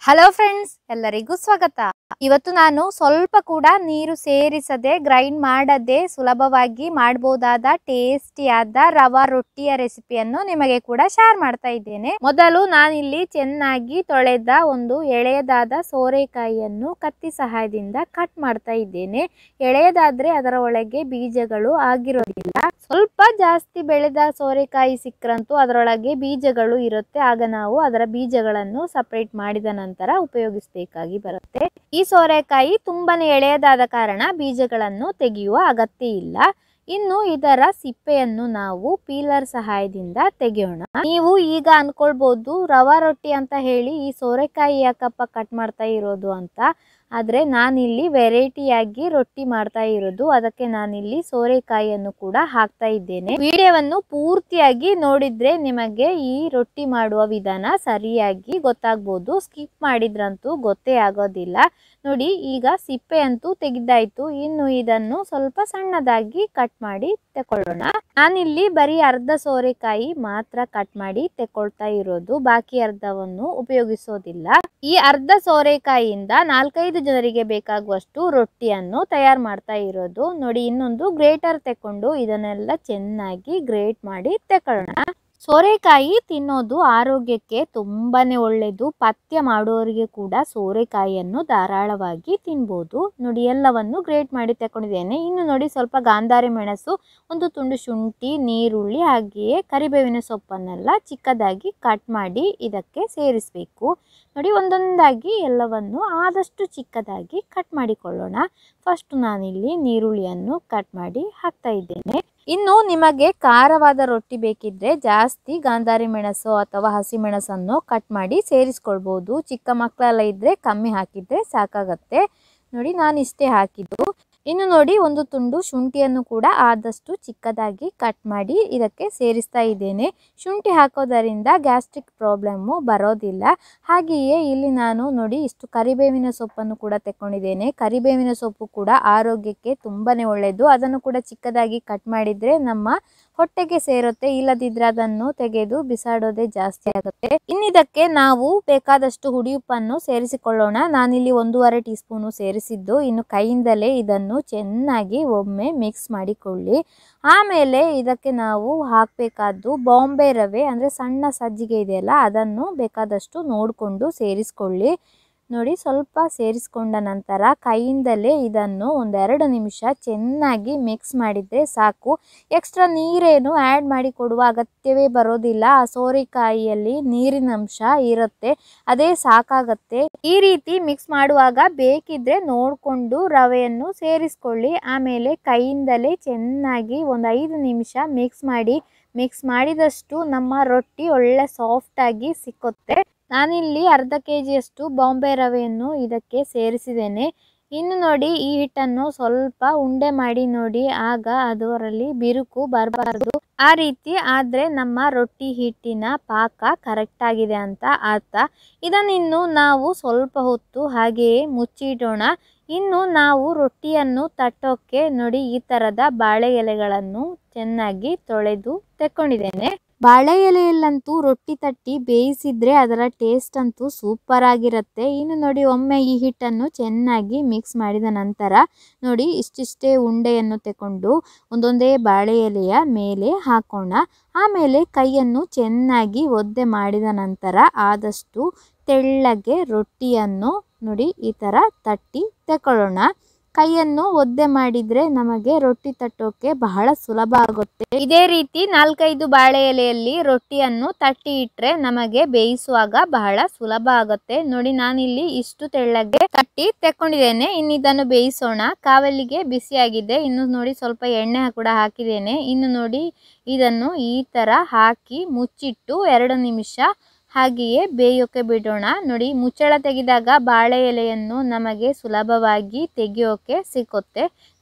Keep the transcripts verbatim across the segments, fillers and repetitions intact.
Hello friends, ಎಲ್ಲರಿಗೂ ಸ್ವಾಗತ. ಇವತ್ತು ನಾನು ಸ್ವಲ್ಪ ಕೂಡ ನೀರು ಸೇರಿಸದೆ ಗ್ರೈಂಡ್ ಮಾಡದೆ ಸುಲಭವಾಗಿ ಮಾಡಬಹುದಾದ ಟೇಸ್ಟಿಯಾದ ರವಾ ರೊಟ್ಟಿಯ ರೆಸಿಪಿಯನ್ನು ನಿಮಗೆ ಕೂಡ ಶೇರ್ ಮಾಡ್ತಾ ಇದ್ದೇನೆ. ಮೊದಲು ನಾನಿಲ್ಲಿ ಚೆನ್ನಾಗಿ ತೊಳೆದ ಒಂದು ಎಳೆಯದಾದ ಸೋರೆಕಾಯಿಯನ್ನು ಕತ್ತಿ ಸಹಾಯದಿಂದ ಕಟ್ ಮಾಡ್ತಾ ಇದ್ದೇನೆ. ಎಳೆಯದಾದ್ರೆ ಅದರ ಒಳಗೆ ಬೀಜಗಳು ಆಗಿರೋದಿಲ್ಲ. ಸ್ವಲ್ಪ ಜಾಸ್ತಿ ಬೆಳೆದ ಸೋರೆಕಾಯಿ ಸಿಕ್ಕರಂತೂ ಅದರೊಳಗೆ ಬೀಜಗಳು ಇರುತ್ತೆ. ಆಗ ನಾವು ಅದರ ಬೀಜಗಳನ್ನು ಸಪರೇಟ್ ಮಾಡಿದ ನಂತರ ಉಪಯೋಗಿಸಬೇಕಾಗಿ ಬರುತ್ತೆ. ಈ ಸೋರೆಕಾಯಿ ತುಂಬಾನೇ ಎಳೆಯದಾದ ಕಾರಣ ಬೀಜಗಳನ್ನು ತೆಗೆಯುವ ಅಗತ್ಯ ಇಲ್ಲ. ಇನ್ನು ಇದರ ಸಿಪ್ಪೆಯನ್ನು ನಾವು ಪೀಲರ್ ಸಹಾಯದಿಂದ ತೆಗೆಯೋಣ. ನೀವು ಈಗ ಅನ್ಕೊಳ್ಬಹುದು ರವಾ ರೊಟ್ಟಿ ಅಂತ ಹೇಳಿ ಈ ಸೋರೆಕಾಯಿ ಯಾಕಪ್ಪ ಕಟ್ ಮಾಡ್ತಾ ಇರೋದು ಅಂತ. ಆದರೆ ನಾನಿಲ್ಲಿ ವೆರೈಟಿಯಾಗಿ ರೊಟ್ಟಿ ಮಾಡ್ತಾ ಇರೋದು, ಅದಕ್ಕೆ ನಾನಿಲ್ಲಿ ಸೋರೆಕಾಯಿಯನ್ನು ಕೂಡ ಹಾಕ್ತಾ ಇದ್ದೇನೆ. ವಿಡಿಯೋವನ್ನು ಪೂರ್ತಿಯಾಗಿ ನೋಡಿದ್ರೆ ನಿಮಗೆ ಈ ರೊಟ್ಟಿ ಮಾಡುವ ವಿಧಾನ ಸರಿಯಾಗಿ ಗೊತ್ತಾಗ್ಬೋದು. ಸ್ಕಿಪ್ ಮಾಡಿದ್ರಂತೂ ಗೊತ್ತೇ ಆಗೋದಿಲ್ಲ. ನೋಡಿ, ಈಗ ಸಿಪ್ಪೆ ಅಂತೂ ತೆಗೆದಾಯ್ತು. ಇನ್ನು ಇದನ್ನು ಸ್ವಲ್ಪ ಸಣ್ಣದಾಗಿ ಕಟ್ ಮಾಡಿ ತಕೊಳ್ಳೋಣ. ನಾನಿಲ್ಲಿ ಬರೀ ಅರ್ಧ ಸೋರೆಕಾಯಿ ಮಾತ್ರ ಕಟ್ ಮಾಡಿ ತಕೊಳ್ತಾ ಇರೋದು, ಬಾಕಿ ಅರ್ಧವನ್ನು ಉಪಯೋಗಿಸೋದಿಲ್ಲ. ಈ ಅರ್ಧ ಸೋರೆಕಾಯಿಯಿಂದ ನಾಲ್ಕೈದು ಜನರಿಗೆ ಬೇಕಾಗುವಷ್ಟು ರೊಟ್ಟಿಯನ್ನು ತಯಾರು ಮಾಡ್ತಾ ಇರೋದು. ನೋಡಿ, ಇನ್ನೊಂದು ಗ್ರೇಟರ್ ತಕೊಂಡು ಇದನ್ನೆಲ್ಲ ಚೆನ್ನಾಗಿ ಗ್ರೇಟ್ ಮಾಡಿ ತಕೊಳ್ಳೋಣ. ಸೋರೆಕಾಯಿ ತಿನ್ನೋದು ಆರೋಗ್ಯಕ್ಕೆ ತುಂಬಾನೇ ಒಳ್ಳೆಯದು. ಪಥ್ಯ ಮಾಡುವವರಿಗೆ ಕೂಡ ಸೋರೆಕಾಯಿಯನ್ನು ಧಾರಾಳವಾಗಿ ತಿನ್ಬೋದು. ನೋಡಿ, ಎಲ್ಲವನ್ನು ಗ್ರೇಟ್ ಮಾಡಿ ತಕೊಂಡಿದ್ದೇನೆ. ಇನ್ನು ನೋಡಿ, ಸ್ವಲ್ಪ ಗಾಂಧಾರಿ ಮೆಣಸು, ಒಂದು ತುಂಡು ಶುಂಠಿ, ನೀರುಳ್ಳಿ, ಹಾಗೆಯೇ ಕರಿಬೇವಿನ ಸೊಪ್ಪನ್ನೆಲ್ಲ ಚಿಕ್ಕದಾಗಿ ಕಟ್ ಮಾಡಿ ಇದಕ್ಕೆ ಸೇರಿಸಬೇಕು. ನೋಡಿ, ಒಂದೊಂದಾಗಿ ಎಲ್ಲವನ್ನು ಆದಷ್ಟು ಚಿಕ್ಕದಾಗಿ ಕಟ್ ಮಾಡಿಕೊಳ್ಳೋಣ. ಫಸ್ಟ್ ನಾನಿಲ್ಲಿ ನೀರುಳ್ಳಿಯನ್ನು ಕಟ್ ಮಾಡಿ ಹಾಕ್ತಾ ಇದ್ದೇನೆ. ಇನ್ನು ನಿಮಗೆ ಖಾರವಾದ ರೊಟ್ಟಿ ಬೇಕಿದ್ರೆ ಜಾಸ್ತಿ ಗಾಂಧಾರಿ ಮೆಣಸು ಅಥವಾ ಹಸಿ ಮೆಣಸನ್ನು ಕಟ್ ಮಾಡಿ ಸೇರಿಸ್ಕೊಳ್ಬೋದು. ಚಿಕ್ಕ ಮಕ್ಕಳೆಲ್ಲ ಇದ್ರೆ ಕಮ್ಮಿ ಹಾಕಿದ್ರೆ ಸಾಕಾಗತ್ತೆ. ನೋಡಿ, ನಾನು ಇಷ್ಟೇ ಹಾಕಿದ್ದು. ಇನ್ನು ನೋಡಿ, ಒಂದು ತುಂಡು ಶುಂಠಿಯನ್ನು ಕೂಡ ಆದಷ್ಟು ಚಿಕ್ಕದಾಗಿ ಕಟ್ ಮಾಡಿ ಇದಕ್ಕೆ ಸೇರಿಸ್ತಾ ಇದ್ದೇನೆ. ಶುಂಠಿ ಹಾಕೋದರಿಂದ ಗ್ಯಾಸ್ಟ್ರಿಕ್ ಪ್ರಾಬ್ಲಮ್ಮು ಬರೋದಿಲ್ಲ. ಹಾಗೆಯೇ ಇಲ್ಲಿ ನಾನು ನೋಡಿ ಇಷ್ಟು ಕರಿಬೇವಿನ ಸೊಪ್ಪನ್ನು ಕೂಡ ತಗೊಂಡಿದ್ದೇನೆ. ಕರಿಬೇವಿನ ಸೊಪ್ಪು ಕೂಡ ಆರೋಗ್ಯಕ್ಕೆ ತುಂಬಾನೇ ಒಳ್ಳೆಯದು. ಅದನ್ನು ಕೂಡ ಚಿಕ್ಕದಾಗಿ ಕಟ್ ಮಾಡಿದ್ರೆ ನಮ್ಮ ಹೊಟ್ಟೆಗೆ ಸೇರುತ್ತೆ. ಇಲ್ಲದಿದ್ರೆ ಅದನ್ನು ತೆಗೆದು ಬಿಸಾಡೋದೇ ಜಾಸ್ತಿ ಆಗುತ್ತೆ. ಇನ್ನಿದಕ್ಕೆ ನಾವು ಬೇಕಾದಷ್ಟು ಹುಡಿಯುಪ್ಪನ್ನು ಸೇರಿಸಿಕೊಳ್ಳೋಣ. ನಾನಿಲ್ಲಿ ಒಂದೂವರೆ ಟೀ ಸ್ಪೂನು ಸೇರಿಸಿದ್ದು. ಇನ್ನು ಕೈಯಿಂದಲೇ ಇದನ್ನು ಚೆನ್ನಾಗಿ ಒಮ್ಮೆ ಮಿಕ್ಸ್ ಮಾಡಿಕೊಳ್ಳಿ. ಆಮೇಲೆ ಇದಕ್ಕೆ ನಾವು ಹಾಕಬೇಕಾದ್ದು ಬಾಂಬೆ ರವೆ, ಅಂದರೆ ಸಣ್ಣ ಸಜ್ಜಿಗೆ ಇದೆಯಲ್ಲ, ಅದನ್ನು ಬೇಕಾದಷ್ಟು ನೋಡಿಕೊಂಡು ಸೇರಿಸ್ಕೊಳ್ಳಿ. ನೋಡಿ, ಸ್ವಲ್ಪ ಸೇರಿಸ್ಕೊಂಡ ನಂತರ ಕೈಯಿಂದಲೇ ಇದನ್ನು ಒಂದೆರಡು ನಿಮಿಷ ಚೆನ್ನಾಗಿ ಮಿಕ್ಸ್ ಮಾಡಿದರೆ ಸಾಕು. ಎಕ್ಸ್ಟ್ರಾ ನೀರೇನು ಆ್ಯಡ್ ಮಾಡಿ ಕೊಡುವ ಅಗತ್ಯವೇ ಬರೋದಿಲ್ಲ. ಆ ಸೋರೆಕಾಯಿಯಲ್ಲಿ ನೀರಿನ ಅಂಶ ಇರುತ್ತೆ, ಅದೇ ಸಾಕಾಗತ್ತೆ. ಈ ರೀತಿ ಮಿಕ್ಸ್ ಮಾಡುವಾಗ ಬೇಕಿದ್ರೆ ನೋಡಿಕೊಂಡು ರವೆಯನ್ನು ಸೇರಿಸ್ಕೊಳ್ಳಿ. ಆಮೇಲೆ ಕೈಯಿಂದಲೇ ಚೆನ್ನಾಗಿ ಒಂದು ಐದು ನಿಮಿಷ ಮಿಕ್ಸ್ ಮಾಡಿ. ಮಿಕ್ಸ್ ಮಾಡಿದಷ್ಟು ನಮ್ಮ ರೊಟ್ಟಿ ಒಳ್ಳೆ ಸಾಫ್ಟಾಗಿ ಸಿಕ್ಕುತ್ತೆ. ನಾನಿಲ್ಲಿ ಅರ್ಧ ಕೆ ಜಿಯಷ್ಟು ಬಾಂಬೆ ರವೆಯನ್ನು ಇದಕ್ಕೆ ಸೇರಿಸಿದ್ದೇನೆ. ಇನ್ನು ನೋಡಿ, ಈ ಹಿಟ್ಟನ್ನು ಸ್ವಲ್ಪ ಉಂಡೆ ಮಾಡಿ ನೋಡಿ, ಆಗ ಅದರಲ್ಲಿ ಬಿರುಕು ಬರಬಾರ್ದು. ಆ ರೀತಿ ಆದರೆ ನಮ್ಮ ರೊಟ್ಟಿ ಹಿಟ್ಟಿನ ಪಾಕ ಕರೆಕ್ಟ್ ಆಗಿದೆ ಅಂತ ಅರ್ಥ. ಇದನ್ನಿನ್ನು ನಾವು ಸ್ವಲ್ಪ ಹೊತ್ತು ಹಾಗೆಯೇ ಮುಚ್ಚಿಡೋಣ. ಇನ್ನು ನಾವು ರೊಟ್ಟಿಯನ್ನು ತಟ್ಟೋಕ್ಕೆ ನೋಡಿ ಈ ಥರದ ಬಾಳೆ ಎಲೆಗಳನ್ನು ಚೆನ್ನಾಗಿ ತೊಳೆದು ತೆಕ್ಕೊಂಡಿದ್ದೇನೆ. ಬಾಳೆ ಎಲೆಯಲ್ಲಂತೂ ರೊಟ್ಟಿ ತಟ್ಟಿ ಬೇಯಿಸಿದ್ರೆ ಅದರ ಟೇಸ್ಟ್ ಅಂತೂ ಸೂಪರ್ ಆಗಿರುತ್ತೆ. ಇನ್ನು ನೋಡಿ, ಒಮ್ಮೆ ಈ ಹಿಟ್ಟನ್ನು ಚೆನ್ನಾಗಿ ಮಿಕ್ಸ್ ಮಾಡಿದ ನಂತರ ನೋಡಿ ಇಷ್ಟಿಷ್ಟೇ ಉಂಡೆಯನ್ನು ತಗೊಂಡು ಒಂದೊಂದೇ ಬಾಳೆ ಎಲೆಯ ಮೇಲೆ ಹಾಕೋಣ. ಆಮೇಲೆ ಕೈಯನ್ನು ಚೆನ್ನಾಗಿ ಒದ್ದೆ ಮಾಡಿದ ನಂತರ ಆದಷ್ಟು ತೆಳ್ಳಗೆ ರೊಟ್ಟಿಯನ್ನು ನೋಡಿ ಈ ಥರ ತಟ್ಟಿ ತಗೊಳ್ಳೋಣ. ಕೈಯನ್ನು ಒದ್ದೆ ಮಾಡಿದ್ರೆ ನಮಗೆ ರೊಟ್ಟಿ ತಟ್ಟೋಕೆ ಬಹಳ ಸುಲಭ ಆಗುತ್ತೆ. ಇದೇ ರೀತಿ ನಾಲ್ಕೈದು ಬಾಳೆ ಎಲೆಯಲ್ಲಿ ರೊಟ್ಟಿಯನ್ನು ತಟ್ಟಿ ಇಟ್ರೆ ನಮಗೆ ಬೇಯಿಸುವಾಗ ಬಹಳ ಸುಲಭ ಆಗುತ್ತೆ. ನೋಡಿ, ನಾನಿಲ್ಲಿ ಇಷ್ಟು ತೆಳ್ಳಗೆ ತಟ್ಟಿ ತೆಕ್ಕೊಂಡಿದ್ದೇನೆ. ಇನ್ನು ಇದನ್ನು ಬೇಯಿಸೋಣ. ಕಾವಲಿಗೆ ಬಿಸಿಯಾಗಿದೆ. ಇನ್ನು ನೋಡಿ, ಸ್ವಲ್ಪ ಎಣ್ಣೆ ಕೂಡ ಹಾಕಿದ್ದೇನೆ. ಇನ್ನು ನೋಡಿ, ಇದನ್ನು ಈ ತರ ಹಾಕಿ ಮುಚ್ಚಿಟ್ಟು ಎರಡು ನಿಮಿಷ ಹಾಗೆಯೇ ಬೇಯೋಕೆ ಬಿಡೋಣ. ನೋಡಿ, ಮುಚ್ಚಳ ತೆಗೆದಾಗ ಬಾಳೆ ಎಲೆಯನ್ನು ನಮಗೆ ಸುಲಭವಾಗಿ ತೆಗೆಯೋಕೆ ಸಿಕ್ಕುತ್ತೆ.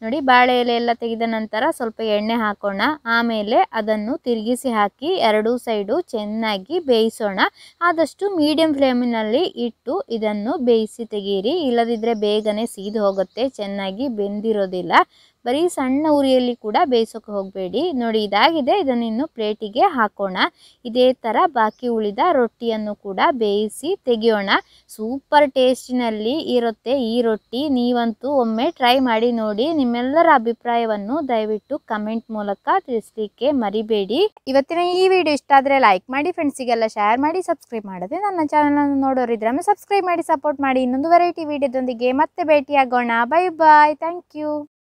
ನೋಡಿ ಬಾಳೆ ಎಲೆ ಎಲ್ಲ ತೆಗೆದ ನಂತರ ಸ್ವಲ್ಪ ಎಣ್ಣೆ ಹಾಕೋಣ. ಆಮೇಲೆ ಅದನ್ನು ತಿರುಗಿಸಿ ಹಾಕಿ ಎರಡೂ ಸೈಡು ಚೆನ್ನಾಗಿ ಬೇಯಿಸೋಣ. ಆದಷ್ಟು ಮೀಡಿಯಂ ಫ್ಲೇಮಿನಲ್ಲಿ ಇಟ್ಟು ಇದನ್ನು ಬೇಯಿಸಿ ತೆಗೀರಿ, ಇಲ್ಲದಿದ್ದರೆ ಬೇಗನೆ ಸೀದು ಹೋಗುತ್ತೆ, ಚೆನ್ನಾಗಿ ಬೆಂದಿರೋದಿಲ್ಲ. ಬರೀ ಸಣ್ಣ ಉರಿಯಲ್ಲಿ ಕೂಡ ಬೇಯಿಸೋಕೆ ಹೋಗಬೇಡಿ. ನೋಡಿ ಇದಾಗಿದೆ, ಇದನ್ನು ಇನ್ನು ಪ್ಲೇಟಿಗೆ ಹಾಕೋಣ. ಇದೇ ಥರ ಬಾಕಿ ಉಳಿದ ರೊಟ್ಟಿಯನ್ನು ಕೂಡ ಬೇಯಿಸಿ ತೆಗೆಯೋಣ. ಸೂಪರ್ ಟೇಸ್ಟಿನಲ್ಲಿ ಇರುತ್ತೆ ಈ ರೊಟ್ಟಿ. ನೀವಂತೂ ಒಮ್ಮೆ ಟ್ರೈ ಮಾಡಿ ನೋಡಿ. ನಿಮ್ಮೆಲ್ಲರ ಅಭಿಪ್ರಾಯವನ್ನು ದಯವಿಟ್ಟು ಕಮೆಂಟ್ ಮೂಲಕ ತಿಳಿಸ್ಲಿಕ್ಕೆ ಮರಿಬೇಡಿ. ಇವತ್ತಿನ ಈ ವಿಡಿಯೋ ಇಷ್ಟ ಆದರೆ ಲೈಕ್ ಮಾಡಿ, ಫ್ರೆಂಡ್ಸಿಗೆಲ್ಲ ಶೇರ್ ಮಾಡಿ, ಸಬ್ಸ್ಕ್ರೈಬ್ ಮಾಡದೆ ನನ್ನ ಚಾನಲನ್ನು ನೋಡೋರಿದ್ರೆ ಸಬ್ಸ್ಕ್ರೈಬ್ ಮಾಡಿ ಸಪೋರ್ಟ್ ಮಾಡಿ. ಇನ್ನೊಂದು ವೆರೈಟಿ ವಿಡಿಯೋದೊಂದಿಗೆ ಮತ್ತೆ ಭೇಟಿಯಾಗೋಣ. Bye bye, thank you.